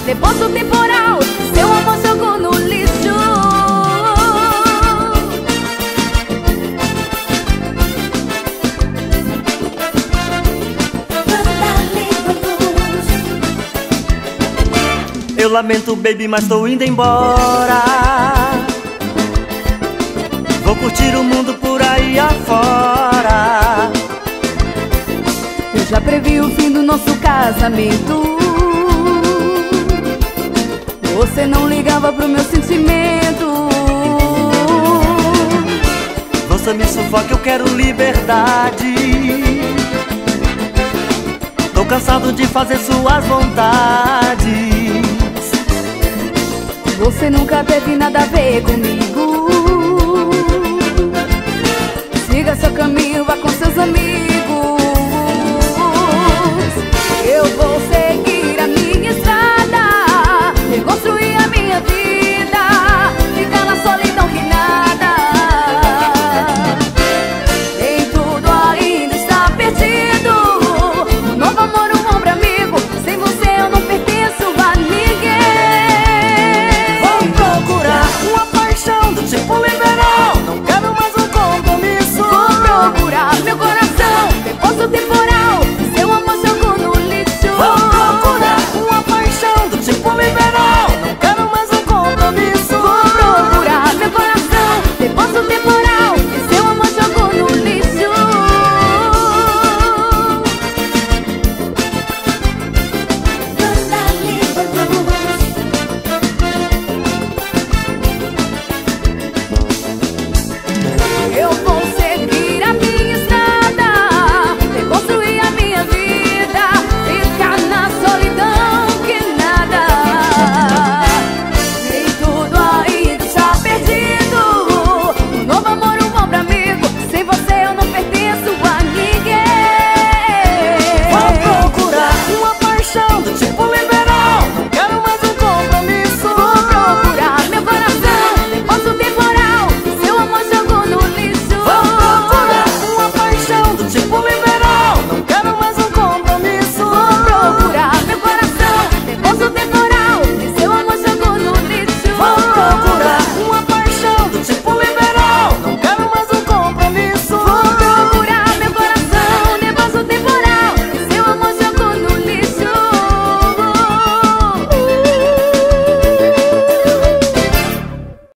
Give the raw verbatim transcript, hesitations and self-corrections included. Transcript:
depois do temporal, seu amor jogou no lixo. Eu lamento, baby, mas tô indo embora. Vou curtir o mundo por aí afora. Eu já previ o fim do nosso casamento. Você não ligava pro meu sentimento. Você me sufoca, eu quero liberdade. Tô cansado de fazer suas vontades. Você nunca teve nada a ver comigo.